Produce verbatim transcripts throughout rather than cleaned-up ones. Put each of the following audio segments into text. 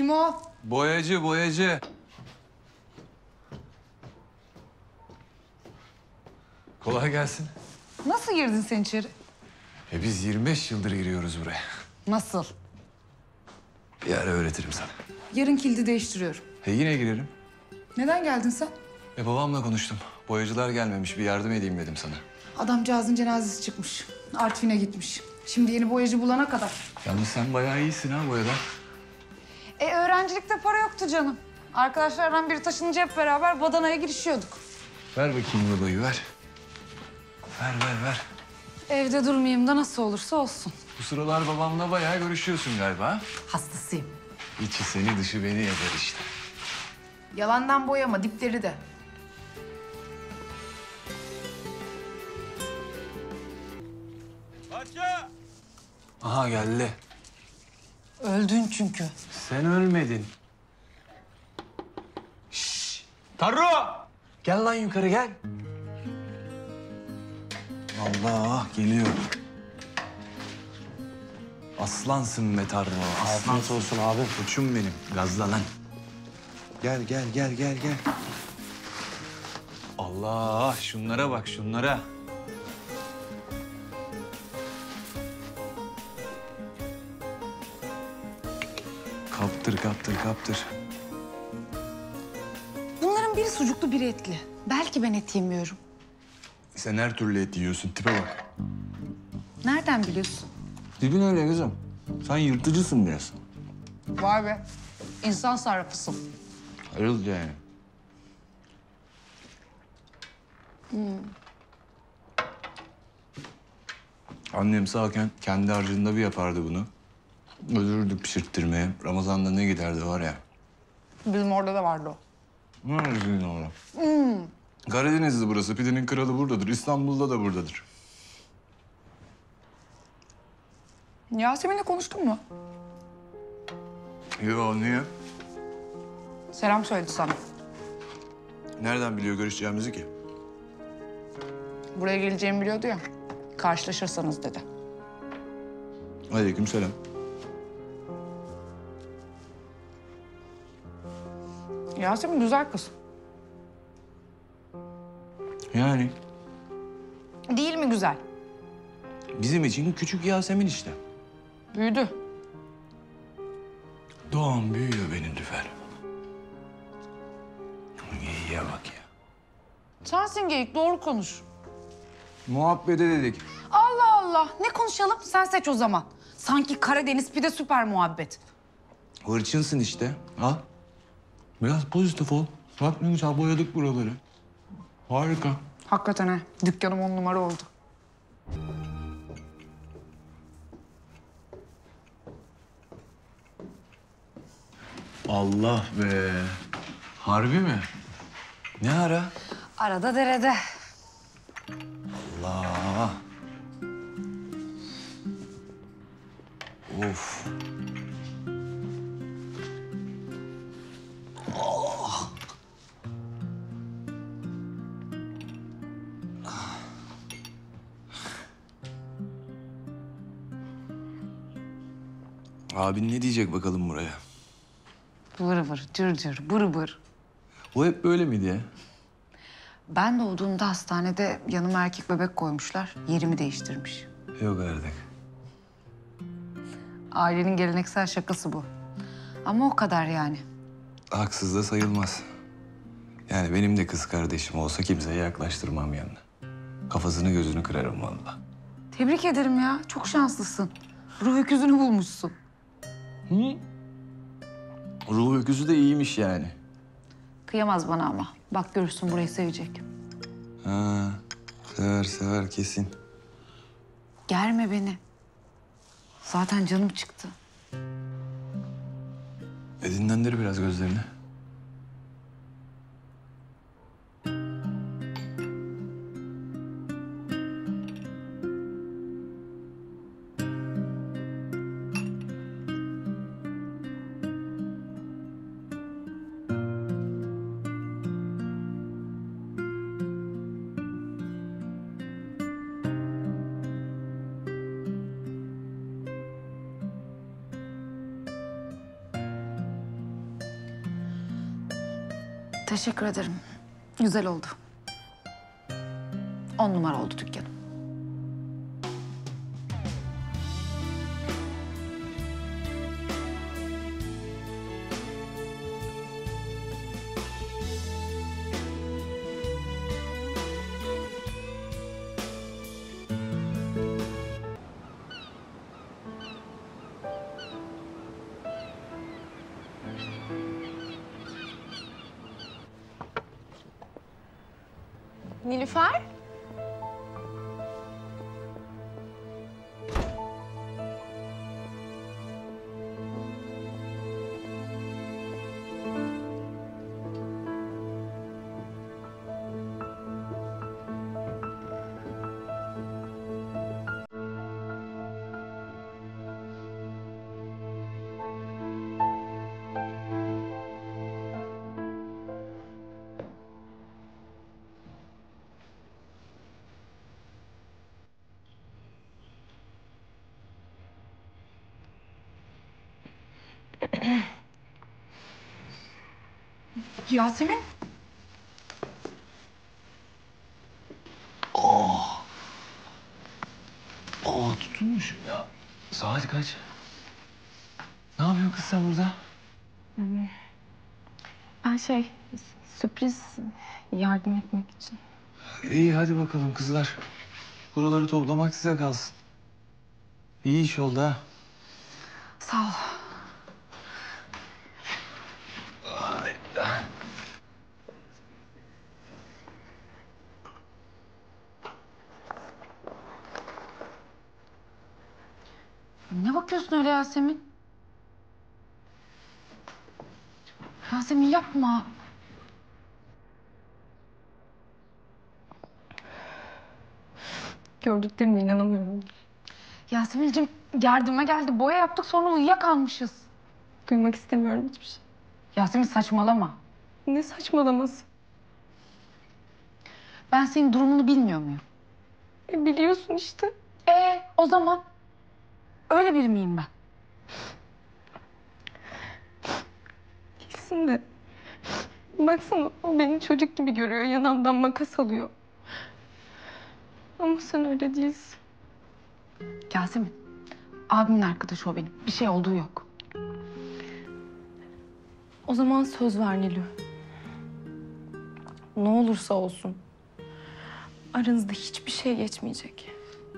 Kim o? Boyacı, boyacı. Kolay gelsin. Nasıl girdin sen içeri? E biz yirmi beş yıldır giriyoruz buraya. Nasıl? Bir ara öğretirim sana. Yarın kilidi değiştiriyorum. E yine girerim. Neden geldin sen? E babamla konuştum. Boyacılar gelmemiş, bir yardım edeyim dedim sana. Adamcağızın cenazesi çıkmış. Artvin'e gitmiş. Şimdi yeni boyacı bulana kadar. Yalnız sen bayağı iyisin ha boyada. E öğrencilikte para yoktu canım. Arkadaşlardan biri taşınınca hep beraber badanaya girişiyorduk. Ver bakayım babayı, ver. Ver, ver, ver. Evde durmayayım da nasıl olursa olsun. Bu sıralar babamla bayağı görüşüyorsun galiba ha? Hastasıyım. İçi seni, dışı beni yapar işte. Yalandan boyama, dipleri de. Aha geldi. Öldün çünkü. Sen ölmedin. Şşş! Tarro! Gel lan yukarı gel. Allah geliyor. Aslansın be Tarro. Afiyet olsun abi. Koçum benim. Gazla lan. Gel gel gel gel gel. Allah şunlara bak şunlara. Kaptır kaptır kaptır. Bunların biri sucuklu, biri etli. Belki ben et yemiyorum. Sen her türlü et yiyorsun. Tipe bak. Nereden biliyorsun? Tipin öyle kızım. Sen yırtıcısın biraz. Vay be. İnsan sarrafısın. Ayrıl yani. Annem sağken kendi harcında bir yapardı bunu. Öldürürdük pişirttirmeye. Ramazan'da ne giderdi var ya. Bizim orada da vardı o. Neredesin orada? Karadeniz'de burası. Pidenin kralı buradadır. İstanbul'da da buradadır. Yasemin'le konuştun mu? Yo niye? Selam söyledi sana. Nereden biliyor görüşeceğimizi ki? Buraya geleceğimi biliyordu ya. Karşılaşırsanız dedi. Aleykümselam. Yasemin güzel kız. Yani Değil mi güzel? bizim için küçük Yasemin işte. Büyüdü. Doğan büyüyor benim Lüfer. İyiye bak ya. Sensin geyik, doğru konuş. Muhabbete dedik. Allah Allah. Ne konuşalım? Sen seç o zaman. Sanki Karadeniz pide süper muhabbet. Hırçınsın işte. Al. Biraz pozitif ol. Bak ne güzel boyadık buraları. Harika. Hakikaten ha. Dükkanım on numara oldu. Allah be. Harbi mi? Ne ara? Arada derede. Allah. Of. Abin ne diyecek bakalım buraya? Vır vır, cır cır, bır bır. O hep böyle miydi ya? Ben doğduğumda hastanede yanıma erkek bebek koymuşlar. Yerimi değiştirmiş. Yok artık. Ailenin geleneksel şakası bu. Ama o kadar yani. Haksız da sayılmaz. Yani benim de kız kardeşim olsa kimseye yaklaştırmam yanına. Kafasını gözünü kırarım vallahi. Tebrik ederim ya. Çok şanslısın. Ruh öküzünü bulmuşsun. Hı? Ruh öküzü de iyiymiş yani. Kıyamaz bana ama. Bak görürsün burayı sevecek. Ha, sever sever kesin. Germe beni. Zaten canım çıktı. E dinlendir biraz gözlerini. Teşekkür ederim. Güzel oldu. On numara oldu dükkanım. Nilüfer? Yasemin. Aa tutulmuş ya. Saat kaç? Ne yapıyorsun kız sen burada? Ben şey, sürpriz yardım etmek için. İyi hadi bakalım kızlar. Buraları toplamak size kalsın. İyi iş oldu ha. Sağ ol. Ne bakıyorsun öyle Yasemin? Yasemin yapma. Gördüklerime inanamıyorum. Yasemin'cim yardıma geldi. Boya yaptık sonra uyuyakalmışız. Duymak istemiyorum hiçbir şey. Yasemin saçmalama. Ne saçmalaması? Ben senin durumunu bilmiyor muyum? E, biliyorsun işte. Ee, o zaman öyle biri miyim ben? Kesin de. Baksana o beni çocuk gibi görüyor. Yanamdan makas alıyor. Ama sen öyle değilsin. Yasemin, abimin arkadaşı o benim. Bir şey olduğu yok. O zaman söz ver Nilü. Ne olursa olsun. Aranızda hiçbir şey geçmeyecek.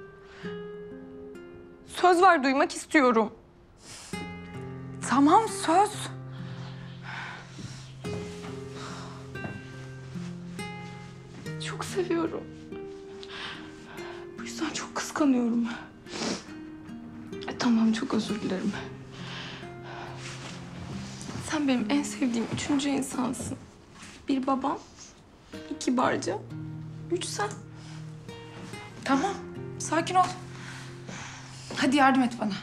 Söz ver, duymak istiyorum. Tamam söz. Çok seviyorum. Bu yüzden çok kıskanıyorum. E, tamam, çok özür dilerim. Sen benim en sevdiğim üçüncü insansın. Bir babam, iki Barca, üç sen. Tamam, sakin ol. Hadi yardım et bana.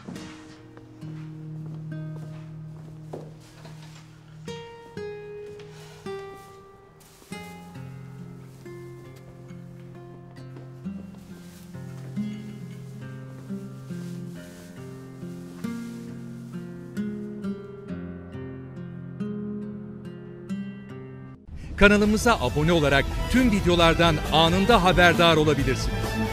Kanalımıza abone olarak tüm videolardan anında haberdar olabilirsiniz.